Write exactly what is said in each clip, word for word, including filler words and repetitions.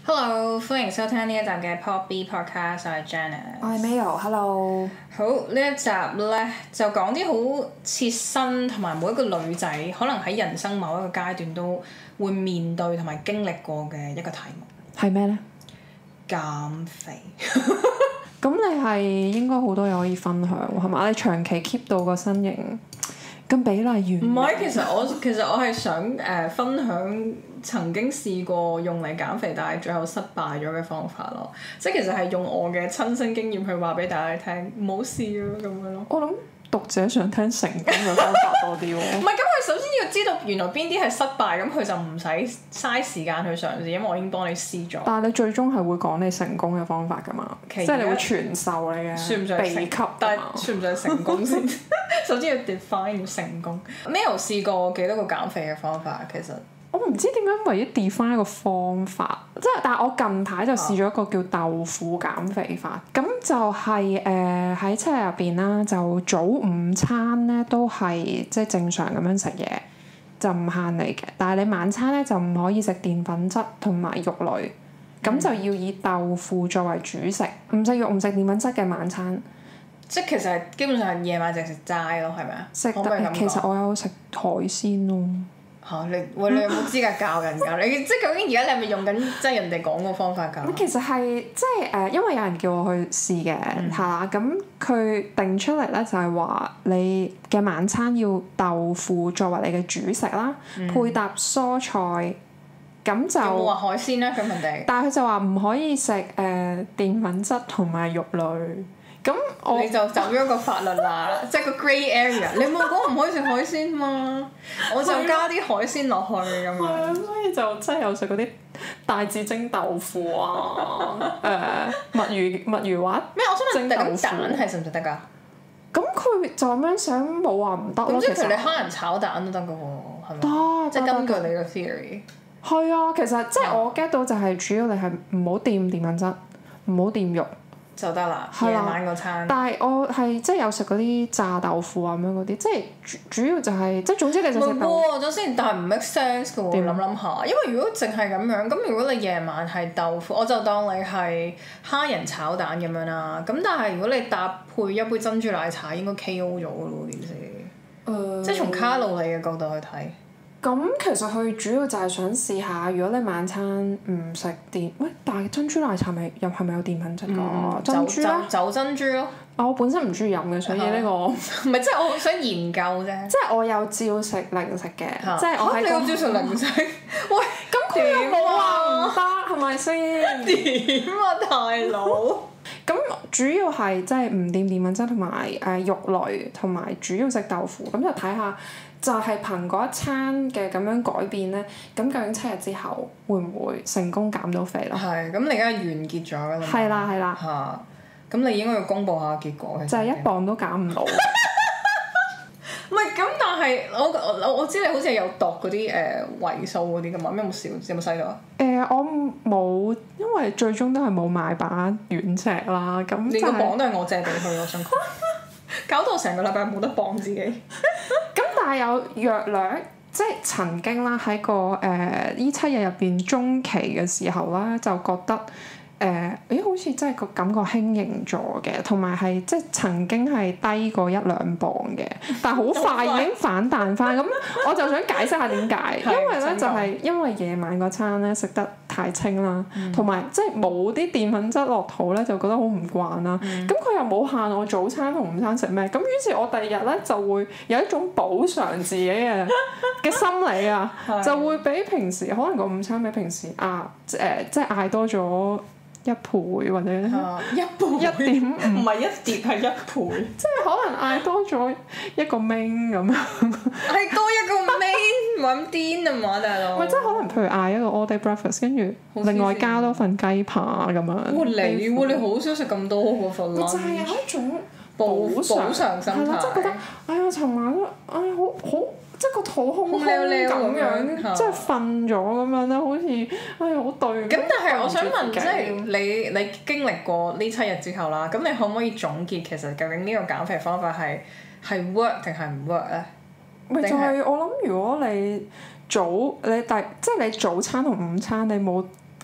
Hello， 歡迎收聽呢一集嘅 Pop B Podcast， 我係 Janice。 我係 Mayo，Hello。 好，呢一集咧就講啲好切身同埋每一個女仔可能喺人生某一個階段都會面對同埋經歷過嘅一個題目。 係咩咧？ 減肥。 咁你係應該好多嘢可以分享喎，係嘛？你長期 keep 到個身形咁比例完美。 唔係，其實我其實我係想誒、呃、分享曾經試過用嚟減肥，但係最後失敗咗嘅方法咯。即係其實係用我嘅親身經驗去話俾大家聽，唔好試咯咁樣咯。 我諗讀者想聽成功嘅方法多啲喎。 唔係，咁佢首先要知道原來邊啲係失敗，咁佢就唔使嘥時間去嘗試，因為我已經幫你試咗。 但係你最終係會講你成功嘅方法㗎嘛？ 即係你會傳授你嘅算唔算秘笈？ 但係算唔算成功先？首先要 define 成功。Mayo 試過幾多個減肥嘅方法？其實我唔知點解唯一 define 一個方法，即係但係我近排就試咗一個叫豆腐減肥法，咁、啊、就係誒喺七日入邊啦，就早午餐咧都係即係正常咁樣食嘢，就唔限你嘅。但係你晚餐咧就唔可以食澱粉質同埋肉類，咁、嗯、就要以豆腐作為主食，唔食肉唔食澱粉質嘅晚餐。 即係其實係基本上夜晚淨食齋咯，係咪啊？ 食得其實我有食海鮮咯。 嚇、啊、你喂，你有冇資格教人㗎？你即係究竟而家你係咪用緊即係人哋講個方法教？ 咁其實係即係誒，因為有人叫我去試嘅，係啦、嗯。咁佢定出嚟咧就係話你嘅晚餐要豆腐作為你嘅主食啦，嗯、配搭蔬菜。咁就有冇話海鮮咧？咁人哋。 但係佢就話唔可以食誒、呃、澱粉質同埋肉類。咁我你就走咗個法律啦，即係個 grey area。你冇講唔可以食海鮮嘛？我就加啲海鮮落去咁樣。 係啊，所以就真係有食嗰啲帶子蒸豆腐啊，誒、呃、墨魚墨魚滑咩？我想問蒸豆腐蛋係食唔食得㗎？ 咁佢就咁樣想冇話唔得咯。 咁即係譬如你蝦仁炒蛋都得㗎喎，係咪？ 得， 即係根據你個 theory。 係啊，其實即係我 get 到就係主要你係唔好掂澱粉質，唔好掂肉。 就得啦，夜晚嗰餐。 但係我係即係有食嗰啲炸豆腐啊咁樣嗰啲，即係主主要就係、是、即係總之你就食豆腐。 唔係喎，咗先，但係唔 make sense 嘅喎，諗諗下。因為如果淨係咁樣，咁如果你夜晚係豆腐，我就當你係蝦仁炒蛋咁樣啦。咁但係如果你搭配一杯珍珠奶茶，應該 K O 咗嘅咯件事。誒。即係從卡路里嘅角度去睇。 咁其實佢主要就係想試下，如果你晚餐唔食澱，喂，但係珍珠奶茶咪又係咪有澱粉質㗎？嗯、珍珠咧， 走珍珠咯。 啊，我本身唔中意飲嘅，所以呢、呢個唔係即係我想研究啫。 即係我有照食零食嘅，啊、即係我喺、嗰個。 你有照食零食？喂， 咁佢又冇話唔得，係咪先？ 點啊，大佬！ 咁主要係即係唔掂澱粉質同埋誒肉類，同埋主要食豆腐，咁就睇下。就係憑嗰一餐嘅咁樣改變咧，咁究竟七日之後會唔會成功減到肥咯？ 係，咁你而家完結咗㗎啦。 係啦，係啦。 嚇！咁你應該要公佈下結果嘅。 就係一磅都減唔到。 唔係咁，但係我我我知你好似係有度嗰啲誒維數嗰啲㗎嘛？有冇少？有冇細到啊？ 誒、呃，我冇，因為最終都係冇買把軟尺啦。咁、就係、 連個磅都係我借俾佢，我想講。搞到成個禮拜冇得磅自己。 咁但係有約略，即係曾經啦喺個誒呢七日入邊中期嘅時候啦，就覺得誒，誒、呃、好似真係個感覺輕盈咗嘅，同埋係即係曾經係低過一兩磅嘅，但係好快已經反彈翻。咁我就想解釋下點解，因為咧就係因為夜晚嗰餐咧食得太清啦，同埋即係冇啲澱粉質落肚咧，就覺得好唔慣啦。咁佢、嗯、又冇限我早餐同午餐食咩，咁於是我第二日咧就會有一種補償自己嘅嘅心理啊，就會比平時可能個午餐比平時啊誒、呃、即係嗌多咗一倍或者一倍一點五， 唔係一碟係一倍， 即係可能嗌多咗一個 main 咁樣， 係多一個 main 唔係咁癲啊嘛，大佬。 咪即係可能譬如嗌一個 all day breakfast， 跟住另外加多份雞扒咁樣。 哇你喎，你好少食咁多嗰份啦。 就係有一種補補償心態。係啦， 即係覺得哎呀，尋晚都哎呀好好。即係個肚空空咁樣，即係瞓咗咁樣咧，好似哎呀好對。 咁但係我想問，即係你你經歷過呢七日之後啦，咁你可唔可以總結其實究竟呢個減肥方法係係 work 定係唔 work 咧？ 咪就係我諗，如果你早你第即係你早餐同午餐你冇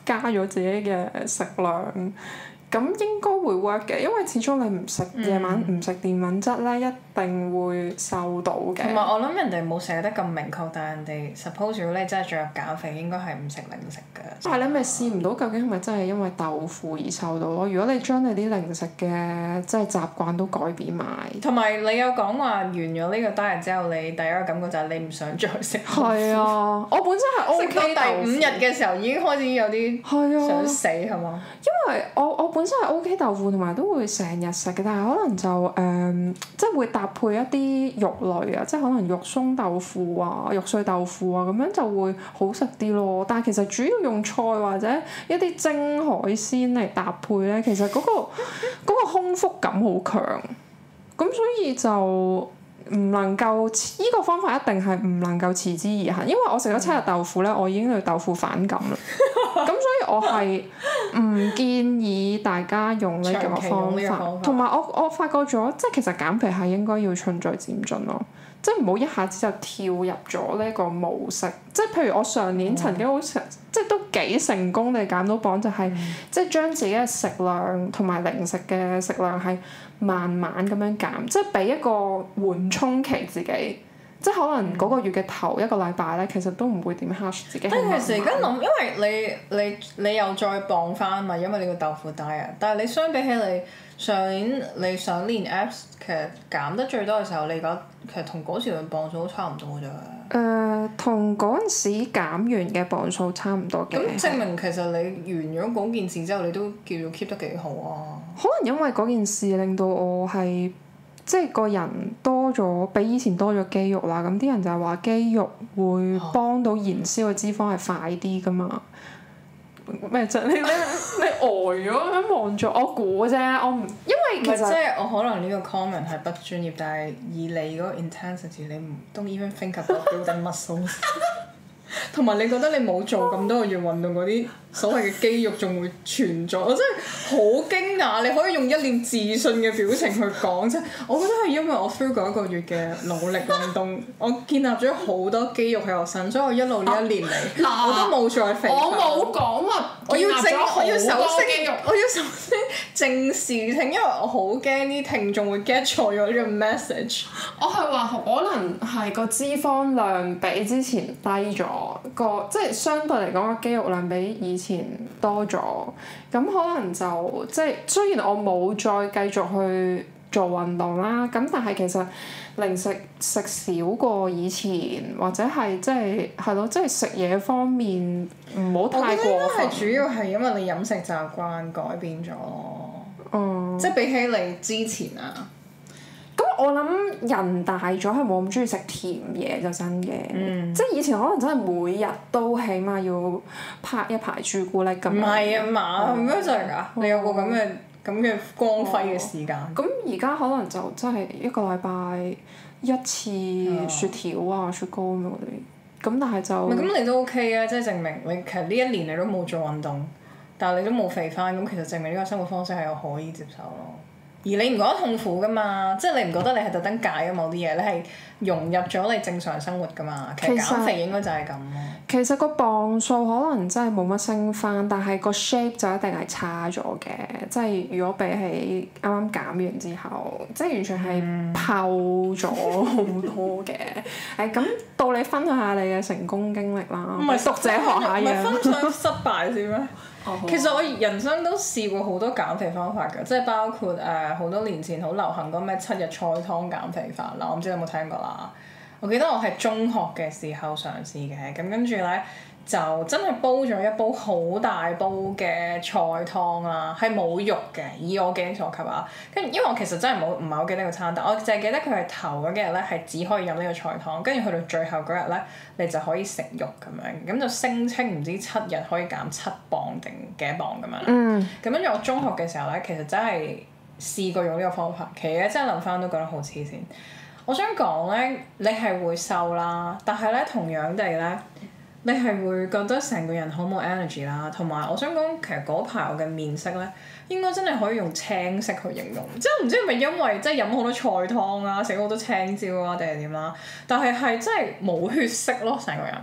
加咗自己嘅食量。咁應該會 work 嘅，因為始終你唔食夜晚唔食澱粉質咧，一定會瘦到嘅。 同埋我諗人哋冇寫得咁明確，但係人哋 suppose 如果你真係著入減肥，應該係唔食零食㗎。 但係你咪試唔到究竟係咪真係因為豆腐而瘦到咯？如果你將你啲零食嘅即係習慣都改變埋。 同埋你有講話完咗呢個 diet 之後，你第一個感覺就係你唔想再食。 係啊，我本身係 O K 食到第五日嘅時候已經開始有啲想死係嘛？ 因為我我本身係 O K 豆腐，同埋都會成日食嘅，但係可能就誒、呃，即係會搭配一啲肉類啊，即係可能肉鬆豆腐啊、肉碎豆腐啊，咁樣就會好食啲咯。但係其實主要用菜或者一啲蒸海鮮嚟搭配咧，其實嗰、嗰個嗰個空腹感好強，咁所以就唔能夠依、呢個方法一定係唔能夠持之以恆，因為我食咗七日豆腐咧，我已經對豆腐反感啦。咁所以我係唔建議大家用呢個方法，同埋我我發覺咗，即係其實減肥係應該要循序漸進咯，即係唔好一下子就跳入咗呢個模式。即係譬如我上年曾經好成，嗯、即係都幾成功地減到磅，就係、是嗯、即係將自己嘅食量同埋零食嘅食量係慢慢咁樣減，即係俾一個緩衝期自己。即係可能嗰個月嘅頭一個禮拜咧，其實都唔會點 hush 自己。 但係其實而家諗，因為你你你又再磅翻嘛，因為你個豆腐 diet。但係你相比起你上年你上年 abs 其實減得最多嘅時候，你覺得其實同嗰時嘅磅數都差唔多咋。誒、 呃，同嗰陣時減完嘅磅數差唔多嘅。 咁證明其實你完咗嗰件事之後，你都叫做 keep 得幾好啊。 可能因為嗰件事令到我係。即係個人多咗，比以前多咗肌肉啦。咁啲人就係話肌肉會幫到燃燒嘅脂肪係快啲㗎嘛。咩啫？你你你呆咗咁樣望住我估啫，我唔因為其實即係我可能呢個 comment 係不專業，但係以你嗰個 intensity，你唔 don't even think about building muscles。同埋你覺得你冇做咁多個月運動嗰啲所謂嘅肌肉仲會存在，我真係好驚訝！你可以用一臉自信嘅表情去講啫。我覺得係因為我 through 嗰一個月嘅努力運動，我建立咗好多肌肉喺我身，所以我一路呢一年嚟、啊、我都冇再肥。 我冇講話， 我要正，我要首先， 我要首先正視聽，因為我好驚啲聽眾會 get 錯咗呢個 message。 我係話可能係個脂肪量比之前低咗。個即係相對嚟講個肌肉量比以前多咗，咁可能就即係雖然我冇再繼續去做運動啦，咁但係其實零食食少過以前，或者係即係係咯，即係食嘢方面唔好太過分。我覺得應該係主要係因為你飲食習慣改變咗咯，嗯、即係比起你之前啊。咁我諗人大咗係冇咁中意食甜嘢就真嘅，嗯、即係以前可能真係每日都起碼要拍一排朱古力咁。唔係啊嘛，咩就係㗎？你有個咁嘅咁嘅光輝嘅時間。 咁而家可能就真係一個禮拜一次雪條啊、雪糕咁嗰啲，咁但係就。 咁你都 OK 啊！即係證明你其實呢一年你都冇做運動，但係你都冇肥翻，咁其實證明呢個生活方式係我可以接受咯。而你唔覺得痛苦㗎嘛？即係你唔覺得你係特登戒咗某啲嘢，你係融入咗你正常生活㗎嘛？其實減肥應該就係咁咯。 其實個磅數可能真係冇乜升翻，但係個 shape 就一定係差咗嘅。即係如果比起啱啱減完之後，即係完全係泡咗好多嘅。誒咁、嗯、到你分享下你嘅成功經歷啦，唔係讀者學下嘢。唔係分享失敗先咩？其實我人生都試過好多減肥方法㗎，即係包括誒好、呃、多年前好流行嗰咩七日菜湯減肥法啦，我唔知你有冇聽過啦。我記得我係中學嘅時候嘗試嘅，咁跟住咧就真係煲咗一煲好大煲嘅菜湯啦，係冇肉嘅，以我記憶所及啊。跟住因為我其實真係冇唔係好記得個餐單，我淨係記得佢係頭嗰幾日咧係只可以飲呢個菜湯，跟住去到最後嗰日咧你就可以食肉咁樣，咁就聲稱唔知七日可以減七磅定幾多磅咁樣。嗯。咁跟住我中學嘅時候咧，其實真係試過用呢個方法，其實真係諗翻都覺得好黐線。我想講咧，你係會瘦啦，但係咧同樣地咧，你係會覺得成個人好冇 energy 啦，同埋我想講其實嗰排我嘅面色咧，應該真係可以用青色去形容，即係唔知係咪因為即係飲好多菜湯啊，食好多青椒啊定係點啦，但係係真係冇血色咯成個人，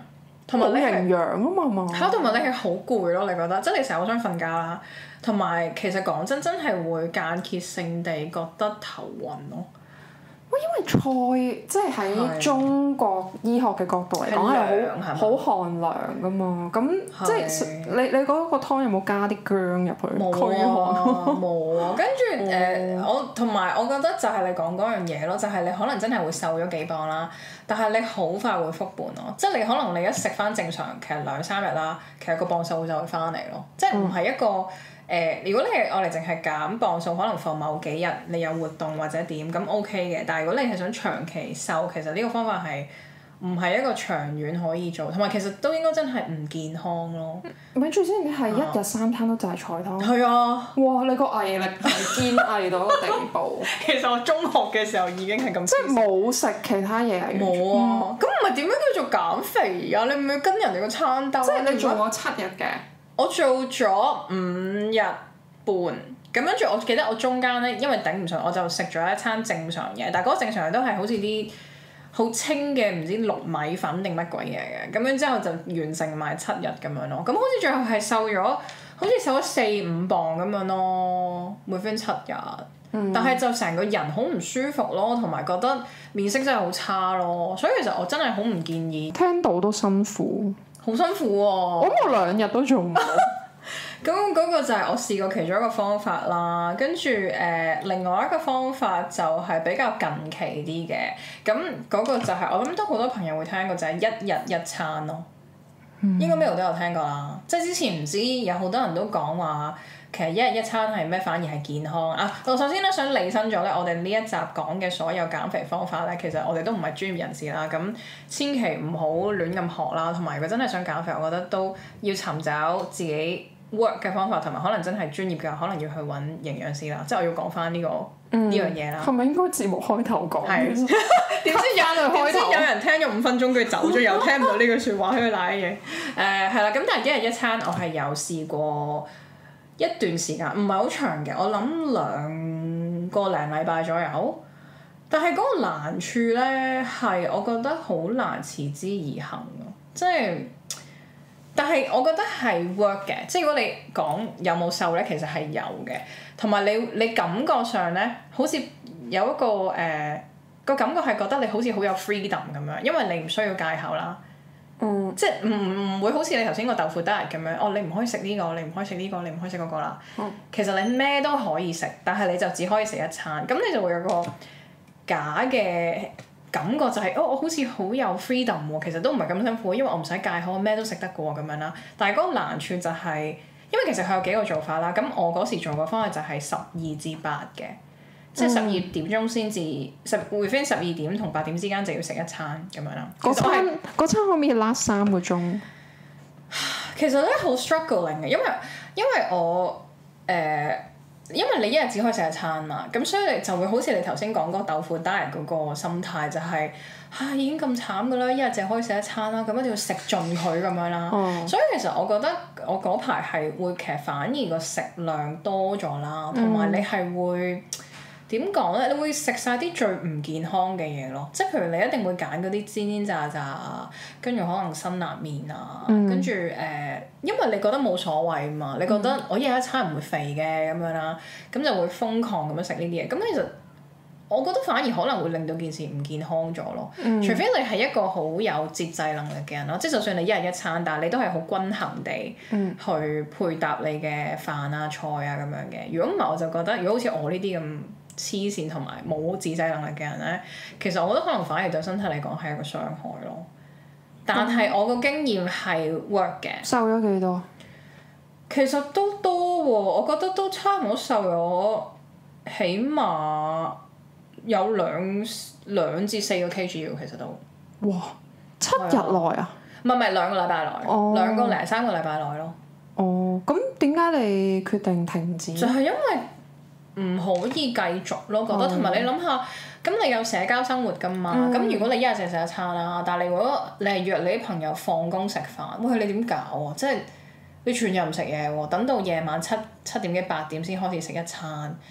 同埋你營養啊嘛嘛。 係，同埋你係好攰咯，你覺得？即係你成日好想瞓覺啦，同埋其實講真，真係會間歇性地覺得頭暈咯。 喂，因為菜即係喺中國醫學嘅角度嚟講係好好寒涼噶嘛，咁即係你你嗰個湯有冇加啲薑入去？ 冇啊，冇啊，跟住誒，我同埋我覺得就係你講嗰樣嘢咯，就係、是、你可能真係會瘦咗幾磅啦，但係你好快會復胖咯，即係你可能你一食翻正常，其實兩三日啦，其實個磅數就會翻嚟咯，即係唔係一個。嗯誒、呃，如果你係我哋淨係減磅數，可能放某幾日你有活動或者點，咁 OK 嘅。但係如果你係想長期瘦，其實呢個方法係唔係一個長遠可以做，同埋其實都應該真係唔健康咯。 咪住先，你係一日三餐都就係菜湯？係啊！ 哇！你個毅力係堅毅到一個地步。 其實我中學嘅時候已經係咁。 即係冇食其他嘢係冇啊！咁唔係點樣叫做減肥啊？你唔係跟人哋個餐兜？ 即係你做過七日嘅。 我做咗五日半，咁跟住我記得我中間咧，因為頂唔順，我就食咗一餐正常嘢，但係嗰個正常嘢都係好似啲好清嘅唔知綠米粉定乜鬼嘢嘅，咁樣之後就完成埋七日咁樣咯。咁好似最後係瘦咗，好似瘦咗四五磅咁樣咯，每分七日。嗯、但係就成個人好唔舒服咯，同埋覺得面色真係好差咯，所以其實我真係好唔建議。 聽到都辛苦。好辛苦喎、啊！ 我諗我兩日都做唔到。 咁嗰個就係我試過其中一個方法啦，跟住誒、呃、另外一個方法就係比較近期啲嘅，咁嗰個就係、是、我諗都好多朋友會聽過，就係、是、一日一餐咯。嗯、應該咩度都有聽過啦，即係之前唔知有好多人都講話。其實一日一餐係咩？反而係健康啊！我首先咧想釐清咗咧，我哋呢一集講嘅所有減肥方法咧，其實我哋都唔係專業人士啦。咁千祈唔好亂咁學啦。同埋如果真係想減肥，我覺得都要尋找自己 work 嘅方法，同埋可能真係專業嘅，可能要去揾營養師啦。即係我要講翻呢個呢、嗯、樣嘢啦。 係咪應該節目開頭講？係點知有點知有人聽咗五分鐘，佢走咗，又聽唔到呢句説話喺度賴嘢。誒係啦，咁但係一日一餐，我係有試過。一段時間唔係好長嘅，我諗兩個零禮拜左右。但係嗰個難處咧，係我覺得好難持之以恆咯。即係，但係我覺得係 work 嘅。即係如果你講有冇瘦咧，其實係有嘅。同埋你你感覺上咧，好似有一個誒、呃、個感覺係覺得你好似好有 freedom 咁樣，因為你唔需要戒口啦。嗯、即係唔唔會好似你頭先個豆腐 diet 咁樣，哦你唔可以食呢個，你唔可以食呢個，你唔可以食嗰個啦。嗯、其實你咩都可以食，但係你就只可以食一餐，咁你就會有個假嘅感覺，就係、是、哦我好似好有 freedom 喎，其實都唔係咁辛苦，因為我唔使戒口，我咩都食得嘅喎咁樣啦。但係嗰個難處就係、是，因為其實佢有幾個做法啦。咁我嗰時做個方法就係十二至八嘅。即係十二點鐘先至，十 within 十二點同八點之間就要食一餐咁樣啦。 嗰餐嗰餐可唔可以 last 三個鐘？ 其實咧好 struggling 嘅，因為因為我誒、呃，因為你一日只可以食一餐嘛，咁所以你就會好似你頭先講嗰豆腐 diet 嗰個心態，就係、是、嚇、啊、已經咁慘㗎啦，一日淨係可以食一餐啦，咁一定要食盡佢咁樣啦。嗯、所以其實我覺得我嗰排係會其實反而個食量多咗啦，同埋你係會。點講咧？你會食晒啲最唔健康嘅嘢咯，即係譬如你一定會揀嗰啲煎煎炸炸啊，跟住可能辛辣麵啊，嗯、跟住誒、呃，因為你覺得冇所謂嘛，你覺得我一日一餐唔會肥嘅咁樣啦，咁就會瘋狂咁樣食呢啲嘢。咁其實我覺得反而可能會令到件事唔健康咗咯，嗯、除非你係一個好有節制能力嘅人咯，即係就算你一日一餐，但係你都係好均衡地去配搭你嘅飯啊菜啊咁樣嘅。如果唔係，我就覺得如果好似我呢啲咁黐線同埋冇自制能力嘅人咧，其實我覺得可能反而對身體嚟講係一個傷害咯。但係我個經驗係 work 嘅。 瘦咗幾多？ 其實都多喎，我覺得都差唔多瘦咗，起碼有兩兩至四個 kg 喎，其實都。哇！ 七日內啊？ 唔係唔係兩個禮拜內，哦、兩個零三個禮拜內咯。 哦，咁點解你決定停止？ 就係因為唔可以繼續咯，覺得同埋、oh. 你諗下，咁你有社交生活㗎嘛？咁、mm. 如果你一日淨食一餐啦，但係你如果你係約你啲朋友放工食飯，喂你點搞啊？即係你全日唔食嘢喎，等到夜晚七七點幾八點先開始食一餐，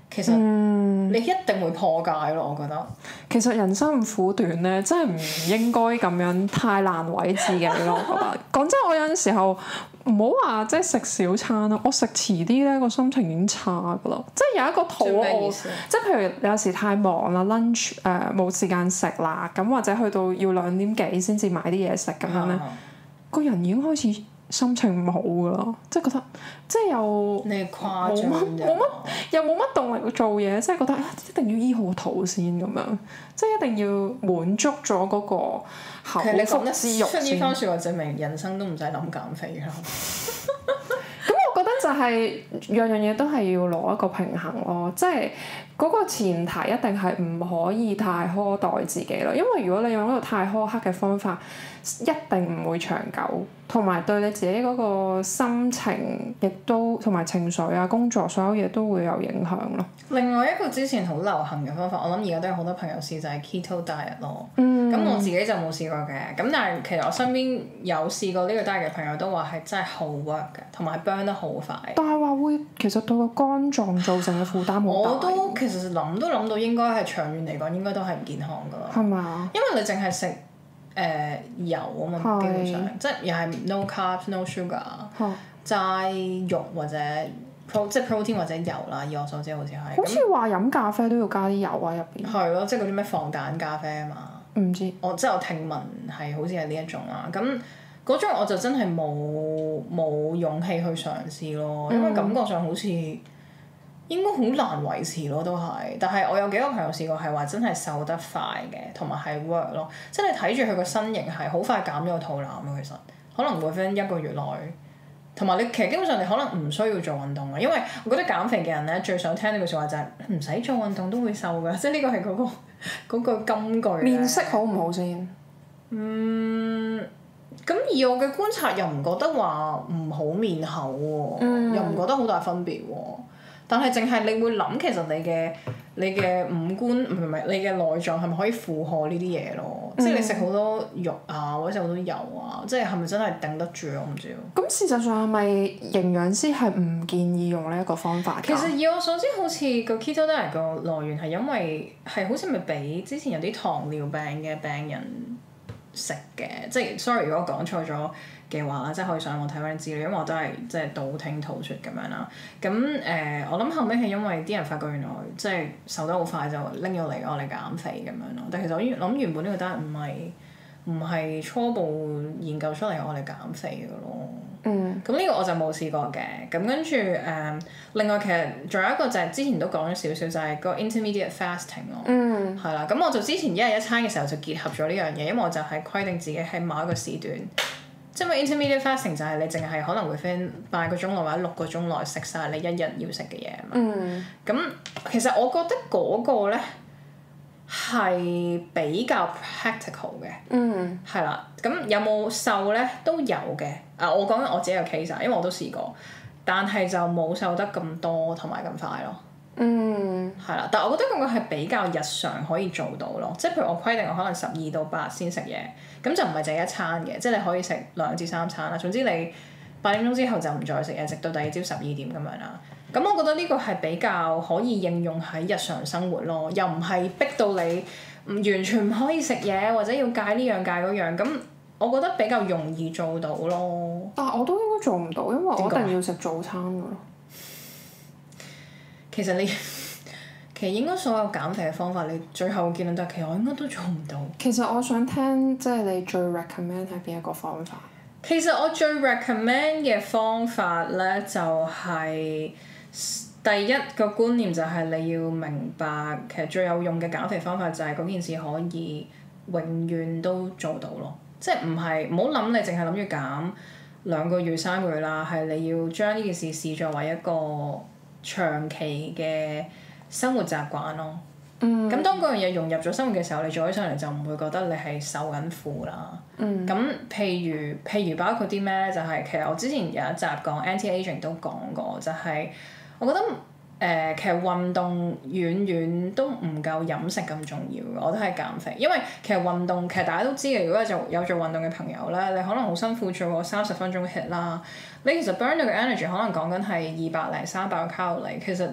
其實你一定會破戒咯，我覺得。 其實人生咁苦短咧，真係唔應該咁樣太難為自己咯。我覺得講真，我有陣時候唔好話即係食少餐啦，我食遲啲咧個心情已經差噶啦。即係有一個肚餓，即係譬如有時太忙啦 lunch 誒冇時間食啦，咁或者去到要兩點幾先至買啲嘢食咁樣咧，個人已經開始心情唔好噶啦，即係覺得即係又你係誇張冇乜又冇乜動力做嘢，即係覺得一定要醫好肚先咁樣，即係一定要滿足咗嗰個口腹之欲先。其實你講得出呢番説話，證明人生都唔使諗減肥啦。咁我覺得就係樣樣嘢都係要攞一個平衡咯，即係嗰個前提一定係唔可以太苛待自己咯，因為如果你用一個太苛刻嘅方法，一定唔會長久，同埋對你自己嗰個心情亦都同埋情緒啊、工作所有嘢都會有影響咯。 另外一個之前好流行嘅方法，我諗而家都有好多朋友試就係 keto diet 咯。 嗯。 咁我自己就冇試過嘅，咁但係其實我身邊有試過呢個 diet 嘅朋友都話係真係好 work 嘅，同埋 burn 得好快。 但係話會其實對個肝臟造成嘅負擔好大。 我都其實諗都諗到應該係長遠嚟講應該都係唔健康㗎啦。 係咪啊？ 因為你淨係食誒油啊嘛，基本上即係又係 no carbs no sugar，齋肉或者 pro 即係 protein 或者油啦，以我所知好似係。 好似話飲咖啡都要加啲油啊入邊。係咯，即係嗰啲咩防彈咖啡啊嘛。 唔知。我即係我聽聞係好似係呢一種啦，咁嗰種我就真係冇冇勇氣去嘗試咯，因為感覺上好似應該好難維持咯，都係。但係我有幾個朋友試過係話真係瘦得快嘅，同埋係 work 咯，即係你睇住佢個身形係好快減咗個肚腩咯，其實可能會分一個月內。同埋你其實基本上你可能唔需要做運動嘅，因為我覺得減肥嘅人咧最想聽呢句説話就係唔使做運動都會瘦㗎，即係呢個係嗰個嗰個金句。面色好唔好先？ 嗯，咁以我嘅觀察又唔覺得話唔好面口喎，嗯、又唔覺得好大分別喎。但係淨係你會諗，其實你嘅你嘅五官唔係唔係你嘅內臟係咪可以負荷呢啲嘢咯？嗯、即係你食好多肉啊，或者食好多油啊，即係係咪真係頂得住我唔知喎。 咁事實上係咪營養師係唔建議用呢一個方法㗎？ 其實以我所知，好似個 keto diet 個來源係因為係好似咪俾之前有啲糖尿病嘅病人食嘅，即係 sorry 如果我講錯咗嘅話啦，即係可以上網睇翻啲資料，因為我都係即係道聽途説咁樣啦。咁誒、呃，我諗後尾係因為啲人發覺原來即係瘦得好快就拎咗嚟我嚟減肥咁樣咯。但其實我諗原本呢個 diet 唔係唔係初步研究出嚟我嚟減肥嘅咯。嗯。咁呢個我就冇試過嘅。咁跟住誒，另外其實仲有一個就係之前都講咗少少，就係、是、個 intermediate fasting 咯。嗯。係啦，咁我就之前一日一餐嘅時候就結合咗呢樣嘢，因為我就係規定自己喺某一個時段。即係 intermediate fasting 就係你淨係可能會分八個鐘內或者六個鐘內食晒你一日要食嘅嘢啊嘛。咁、嗯、其實我覺得嗰個咧係比較 practical 嘅。嗯。係啦，咁有冇瘦咧都有嘅。啊，我講緊我自己嘅 case 啊，因為我都試過，但係就冇瘦得咁多同埋咁快咯。嗯。係啦，但係我覺得嗰個係比較日常可以做到咯，即係譬如我規定我可能十二到八先食嘢。咁就唔係淨係一餐嘅，即係你可以食兩至三餐啦。總之你八點鐘之後就唔再食嘢，直到第二朝十二點咁樣啦。咁我覺得呢個係比較可以應用喺日常生活咯，又唔係逼到你唔完全唔可以食嘢，或者要戒呢樣戒嗰樣。咁我覺得比較容易做到咯。 但係我都應該做唔到，因為我一定要食早餐㗎咯。 其實你。其實應該所有減肥嘅方法，你最後結論都係其實我應該都做唔到。 其實我想聽，即係你最 recommend 係邊一個方法？ 其實我最 recommend 嘅方法咧，就係第一個觀念就係你要明白，其實最有用嘅減肥方法就係嗰件事可以永遠都做到咯。即係唔係唔好諗你淨係諗住減兩個月三個月啦，係你要將呢件事視作為一個長期嘅生活習慣咯，咁、嗯、當嗰樣嘢融入咗生活嘅時候，你做起上嚟就唔會覺得你係受緊苦啦。咁、嗯、譬如譬如包括啲咩咧？就係、是、其實我之前有一集講 anti-aging 都講過，就係、是、我覺得誒、呃、其實運動遠遠都唔夠飲食咁重要嘅，我都係減肥。因為其實運動其實大家都知嘅，如果做有做運動嘅朋友咧，你可能好辛苦做個三十分鐘 hit 啦，你其實 burn 到嘅 energy 可能講緊係二百零三百個卡路里，其實。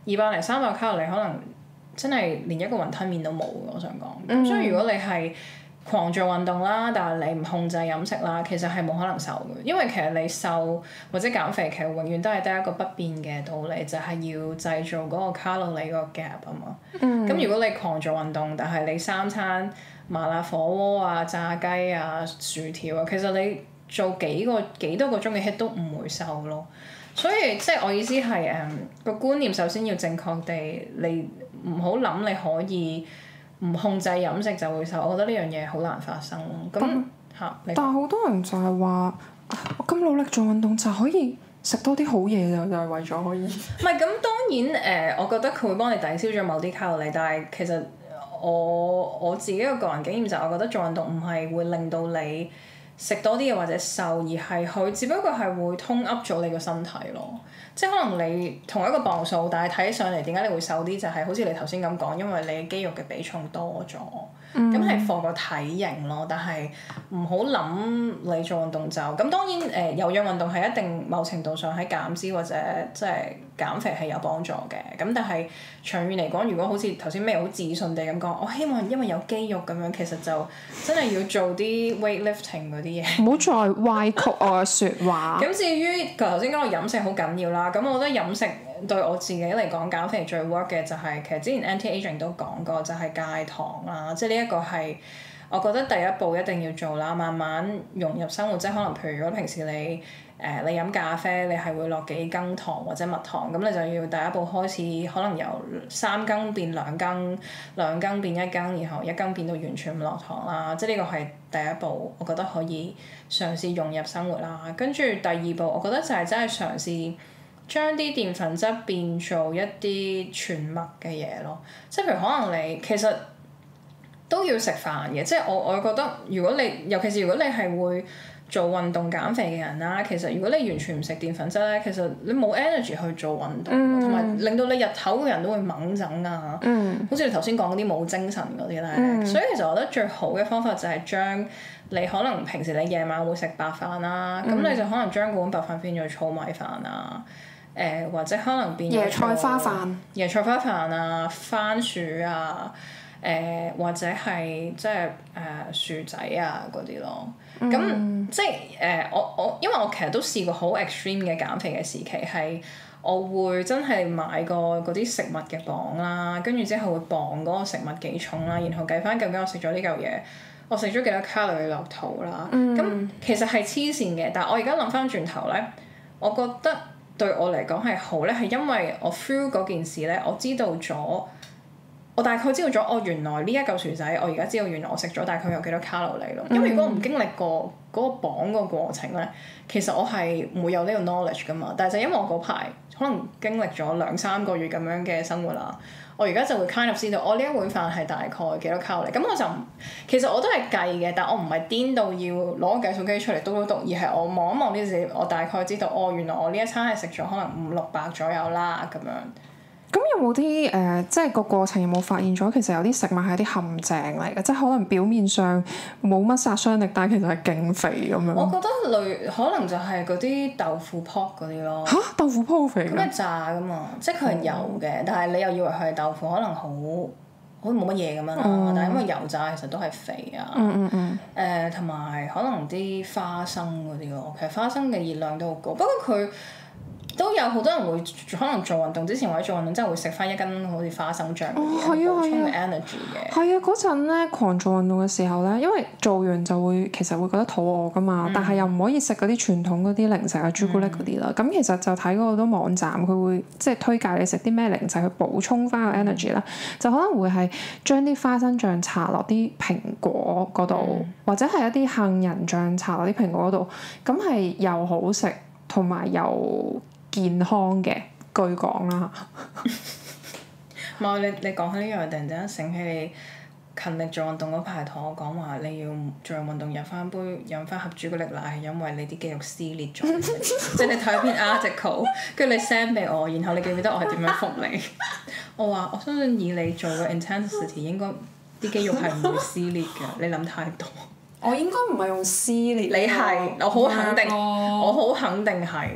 二百零三百卡路里可能真係連一個雲吞麵都冇嘅，我想講。咁、 嗯、 所以如果你係狂做運動啦，但係你唔控制飲食啦，其實係冇可能瘦嘅，因為其實你瘦或者減肥其實永遠都係得一個不變嘅道理，就係、是、要製造嗰個卡路里嗰個 gap 啊嘛。咁、嗯、如果你狂做運動，但係你三餐麻辣火鍋啊、炸雞啊、薯條啊，其實你做幾個幾多個鐘嘅 hit 都唔會瘦咯。所以即係我意思係誒個觀念首先要正確地，你唔好諗你可以唔控制飲食就會瘦，我覺得呢樣嘢好難發生咯。咁嚇，但係好多人就係話，我咁努力做運動就可以食多啲好嘢就就係為咗可以。 唔係咁當然誒、呃，我覺得佢會幫你抵消咗某啲卡路里，但係其實我我自己個個人經驗就係，我覺得做運動唔係會令到你食多啲嘢或者瘦，而係佢只不過係會通 up 咗你個身體咯。即係可能你同一個磅數，但係睇上嚟點解你會瘦啲？就係、是、好似你頭先咁講，因為你肌肉嘅比重多咗，咁係 for 個體型咯。但係唔好諗你做運動就咁。當然誒、呃，有氧運動係一定某程度上喺減脂或者即係減肥係有幫助嘅。咁但係長遠嚟講，如果好似頭先咩好自信地咁講，我希望因為有肌肉咁樣，其實就真係要做啲 weightlifting 嗰啲嘢。 唔好再歪曲我嘅説話。 咁至於頭先講到飲食好緊要啦。咁我覺得飲食對我自己嚟講減肥最 work 嘅就係、是、其實之前 anti-aging 都講過，就係、是、戒糖啦。即係呢一個係我覺得第一步一定要做啦，慢慢融入生活。即係可能譬如如果平時你誒、呃、你飲咖啡，你係會落幾羹糖或者蜜糖，咁你就要第一步開始，可能由三羹變兩羹，兩羹變一羹，然後一羹變到完全唔落糖啦。即係呢個係第一步，我覺得可以嘗試融入生活啦。跟住第二步，我覺得就係真係嘗試將啲澱粉質變做一啲全麥嘅嘢咯，即係譬如可能你其實都要食飯嘅，即係我我覺得如果你尤其是如果你係會做運動減肥嘅人啦，其實如果你完全唔食澱粉質咧，其實你冇 energy 去做運動，同埋、嗯、令到你日頭嘅人都會猛整啊，嗯、好似你頭先講嗰啲冇精神嗰啲咧，嗯、所以其實我覺得最好嘅方法就係將你可能平時你夜晚會食白飯啦，咁、嗯、你就可能將嗰碗白飯變咗糙米飯啊。誒、呃、或者可能變咗椰菜花飯、椰菜花飯啊、番薯啊，誒、呃、或者係即係誒薯仔啊嗰啲咯。咁、嗯、即係誒、呃、我我因為我其實都試過好 extreme 嘅減肥嘅時期，係我會真係買個嗰啲食物嘅磅啦，跟住之後會磅嗰個食物幾重啦，然後計翻究竟我食咗呢嚿嘢，我食咗幾多卡路里落肚啦。咁、嗯、其實係黐線嘅，但係我而家諗翻轉頭咧，我覺得對我嚟講係好咧，係因為我 through 嗰件事咧，我知道咗，我大概知道咗，哦原來呢一嚿薯仔，我而家知道原來我食咗大概有幾多卡路里咯。因為如果我唔經歷過嗰個磅個過程咧，其實我係唔會有呢個 knowledge 噶嘛。但係就因為我嗰排可能經歷咗兩三個月咁樣嘅生活啦，我而家就會 kind of 知道，我呢一碗飯係大概幾多卡路里。咁我就其實我都係計嘅，但我唔係癲到要攞個計數機出嚟篤篤篤，而係我望一望呢啲，我大概知道，哦原來我呢一餐係食咗可能五六百左右啦咁樣。 咁有冇啲誒，即係個過程有冇發現咗，其實有啲食物係啲陷阱嚟嘅，即係可能表面上冇乜殺傷力，但係其實係勁肥咁樣。我覺得類可能就係嗰啲豆腐泡嗰啲咯。 嚇！豆腐泡好肥㗎？ 咁係炸㗎嘛，即係佢係油嘅，嗯、但係你又以為佢係豆腐，可能好好似冇乜嘢咁樣啦。嗯、但係因為油炸其實都係肥啊。嗯嗯嗯。誒同埋可能啲花生嗰啲咯，其實花生嘅熱量都好高，不過佢都有好多人會可能做運動之前或者做運動之後會食翻一斤好似花生醬嗰啲嘢補充嘅 energy 嘅。 係啊，嗰陣咧狂做運動嘅時候咧，因為做完就會其實會覺得肚餓噶嘛，嗯、但係又唔可以食嗰啲傳統嗰啲零食啊朱古力嗰啲啦。咁、嗯、其實就睇過好多網站，佢會即係推介你食啲咩零食去補充翻個 energy 啦、嗯。就可能會係將啲花生醬搽落啲蘋果嗰度，嗯、或者係一啲杏仁醬搽落啲蘋果嗰度，咁係又好食同埋又健康嘅，據講啦。 唔係你你講起呢樣，突然之間醒起你勤力做運動嗰排同我講話，你要做完運動飲翻杯飲翻盒朱古力奶，係因為你啲肌肉撕裂咗。即係你睇一篇 article，跟住你 send 俾我，然後你記唔記得我係點樣覆你？我話我相信以你做嘅 intensity，應該啲肌肉係唔會撕裂嘅。你諗太多。 我應該唔係用撕裂。 你係，我好肯定，我好肯定係。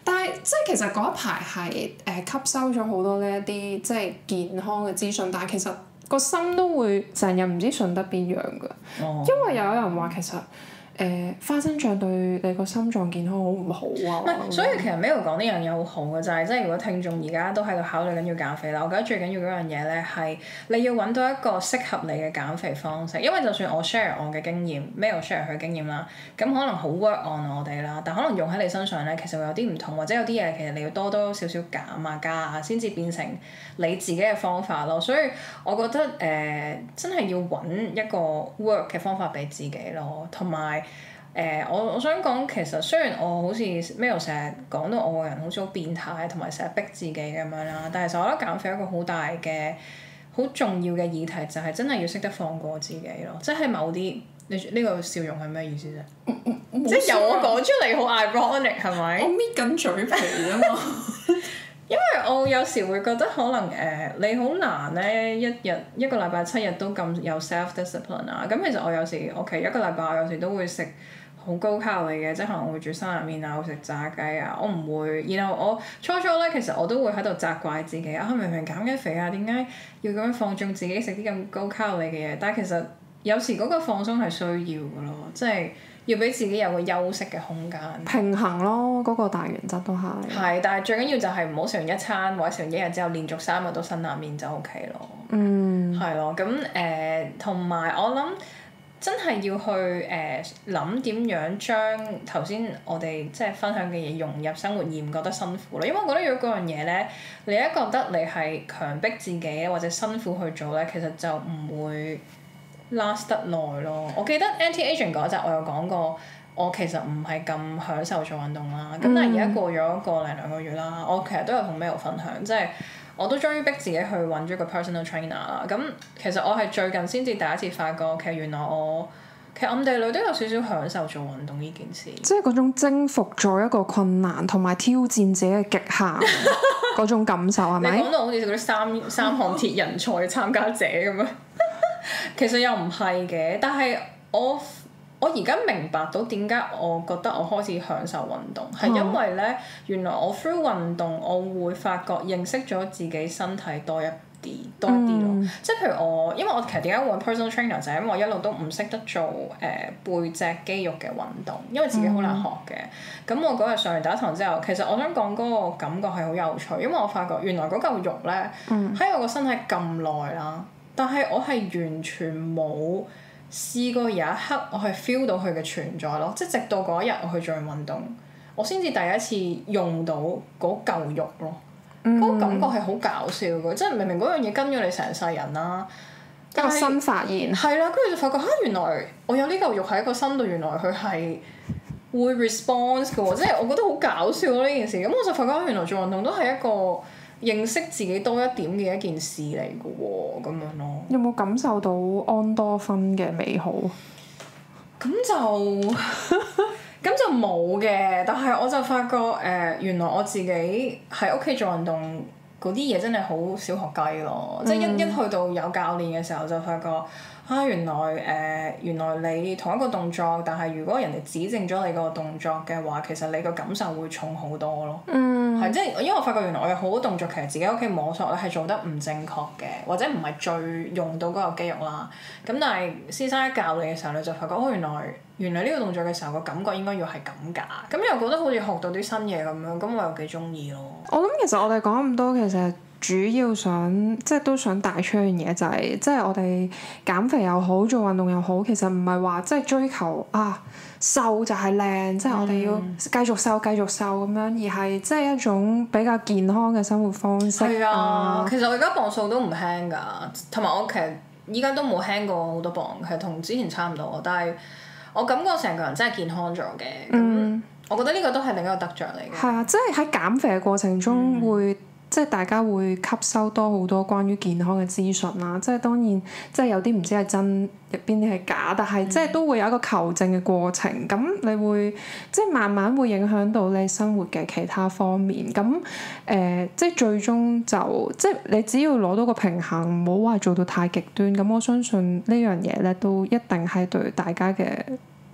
但係即係其實嗰一排係誒吸收咗好多呢一啲即係健康嘅資訊，但係其實個心都會成日唔知順得邊樣㗎。哦、因為有人話其實。誒、呃、花生醬對你個心臟健康好唔好啊？ 唔係，所以其實 Mel 講呢樣嘢好好嘅就係，即係如果聽眾而家都喺度考慮緊要減肥啦，我覺得最緊要嗰樣嘢咧係你要揾到一個適合你嘅減肥方式，因為就算我 share 我嘅經驗 ，Mel share 佢經驗啦，咁可能好 work on 我哋啦，但可能用喺你身上咧，其實會有啲唔同，或者有啲嘢其實你要多多少少減啊加啊，先至變成你自己嘅方法咯。所以我覺得誒、呃、真係要揾一個 work 嘅方法俾自己咯，同埋。誒、呃，我我想講其實雖然我好似 Mel 成日講到我個人好似好變態，同埋成日逼自己咁樣啦，但係其實我覺得減肥一個好大嘅好重要嘅議題就係真係要識得放過自己咯，即係某啲你呢個笑容係咩意思啫？即係由我講出嚟好 ironic 係咪？ 我搣緊嘴皮啊嘛！ 因為我有時會覺得可能誒、呃、你好難咧，一日一個禮拜七日都咁有 self discipline 啊，咁其實我有時我其實一個禮拜我有時都會食好高卡路里嘅，即係可能我會煮生冷麵啊，會食炸雞啊，我唔會。然後我初初咧，其實我都會喺度責怪自己啊，明明減緊肥啊，點解要咁樣放縱自己食啲咁高卡路里嘅嘢？但係其實有時嗰個放鬆係需要嘅咯，即係要俾自己有個休息嘅空間。 平衡咯，嗰、嗰個大原則都係。係， 但係最緊要就係唔好食完一餐或者食完一日之後連續三日都辛辣麵就 O K 咯。 嗯。 係咯，咁誒同埋我諗真係要去誒諗點樣將頭先我哋即係分享嘅嘢融入生活而唔覺得辛苦咯。因為我覺得如果嗰樣嘢咧，你一覺得你係強迫自己或者辛苦去做咧，其實就唔會 last 得耐咯。我記得 Anti-Aging 嗰集我有講過，我其實唔係咁享受做運動啦。咁、嗯、但係而家過咗個零兩個月啦，我其實都有同 Mel 分享，即係我都終於逼自己去揾咗個 personal trainer 啦。咁其實我係最近先至第一次發覺，其實原來我其實暗地裏都有少少享受做運動呢件事。 即係嗰種征服咗一個困難同埋挑戰自己嘅極限嗰種感受係咪？ 你講到好似嗰啲三三項鐵人賽嘅參加者咁樣，其實又唔係嘅，但係我。我而家明白到點解我覺得我開始享受運動，係、嗯、因為咧，原來我 through 運動，我會發覺認識咗自己身體多一啲，多一啲咯。嗯、即係譬如我，因為我其實點解會揾 personal trainer 就係因為我一路都唔識得做誒、呃、背脊肌肉嘅運動，因為自己好難學嘅。咁、嗯、我嗰日上完第一堂之後，其實我想講嗰個感覺係好有趣，因為我發覺原來嗰嚿肉咧喺、嗯、我個身體咁耐啦，但係我係完全冇試過有一刻我係 feel 到佢嘅存在咯，即係直到嗰一日我去做完運動，我先至第一次用到嗰嚿肉咯。嗰、嗯、個感覺係好搞笑嘅，即係明明嗰樣嘢跟咗你成世人啦， 一個新發現。 係啦，跟住就發覺嚇，原來我有呢嚿肉喺個身度，原來佢係會 response 嘅喎，即係我覺得好搞笑咯呢件事。咁我就發覺原來做運動都係一個認識自己多一點嘅一件事嚟嘅喎，咁樣咯。 有冇感受到安多芬嘅美好？ 咁就咁就冇嘅，但係我就發覺誒、呃，原來我自己喺屋企做運動嗰啲嘢真係好小學雞咯，嗯、即係一一去到有教練嘅時候就發覺。啊，原來誒、呃、原來你同一個動作，但係如果人哋指正咗你個動作嘅話，其實你個感受會重好多咯。嗯。係即係，因為我發覺原來我有好多動作其實自己喺屋企摸索咧係做得唔正確嘅，或者唔係最用到嗰個肌肉啦。咁但係先生一教你嘅時候，你就發覺哦，原來原來呢個動作嘅時候個感覺應該要係咁㗎。咁又覺得好似學到啲新嘢咁樣，咁我又幾中意咯。 我諗其實我哋講咁多，其實主要想即係都想帶出一樣嘢，就係、是、即係我哋減肥又好，做運動又好，其實唔係話即係追求啊瘦就係靚，嗯、即係我哋要繼續瘦繼續瘦咁樣，而係即係一種比較健康嘅生活方式。係啊， 啊其實我而家磅數都唔輕㗎，同埋我其實依家都冇輕過好多磅，係同之前差唔多，但係我感覺成個人真係健康咗嘅。咁、嗯、我覺得呢個都係另一個得着嚟嘅。係啊， 即係喺減肥嘅過程中會。嗯即係大家會吸收多好多關於健康嘅資訊啦，即係當然即係有啲唔知係真，入邊啲係假，但係即係都會有一個求證嘅過程。咁、嗯、你會即係慢慢會影響到你生活嘅其他方面。咁誒、呃，即係最終就即係你只要攞到個平衡，唔好話做到太極端。咁我相信呢樣嘢咧都一定係對大家嘅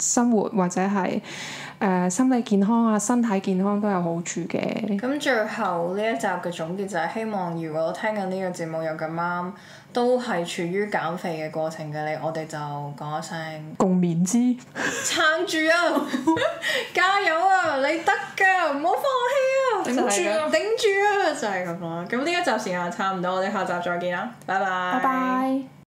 生活或者係誒、呃、心理健康啊、身體健康都有好處嘅。 咁最後呢一集嘅總結就係希望，如果聽緊呢個節目又咁啱都係處於減肥嘅過程嘅你，我哋就講一聲共勉之， 撐住啊！加油啊！你得㗎，唔好放棄啊！ 頂住啊！ 頂住啊！就係咁啦。咁呢一集時間差唔多，我哋下集再見啦，拜拜。 拜拜。